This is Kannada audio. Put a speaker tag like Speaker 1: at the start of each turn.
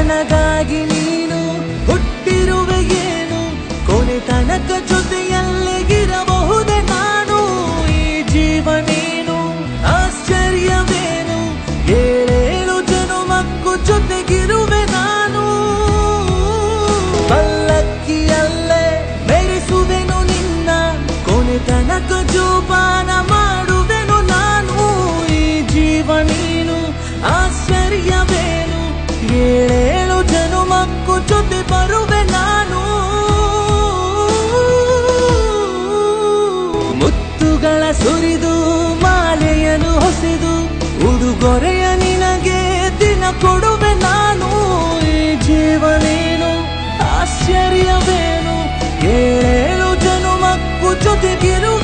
Speaker 1: ನನಗಾಗಿ ನೀನು ಹುಟ್ಟಿರುವೆ ಏನು, ಕೊನೆ ತನಕ ಜೊತೆಯಲ್ಲೇ ಇರಬಹುದೇ ನಾನು. ಈ ಜೀವ ನೀನು ಆಶ್ಚರ್ಯವೇನು, ಏಳೇಳು ಜನುಮಕ್ಕೂ ಜೊತೆಗಿರುವೆ ನಾನು. ಪಲ್ಲಕ್ಕಿಯಲ್ಲೇ ಮೆರೆಸುವೆನು ನಿನ್ನ, ಕೊನೆ ತನಕ ಜೋಪಾನ ಮಾಡುವೆನು ನಾನು. ಈ ಜೀವ ನೀನು ಆಶ್ಚರ್ಯವೇನು, ಏಳೇಳು ಜನುಮಕ್ಕೂ ಜೊತೆ ಬರುವೆ ನಾನು. ಮುತ್ತುಗಳ ಸುರಿದು ಮಾಲೆಯನ್ನು ಹೊಸೆದು ಉಡುಗೊರೆಯ ನಿನಗೆ ದಿನ ಕೊಡುವೆ ನಾನು. ಈ ಜೀವ ನೀನು ಆಶ್ಚರ್ಯವೇನು, ಏಳೇಳು ಜನುಮಕ್ಕೂ ಜೊತೆಗಿರುವೆ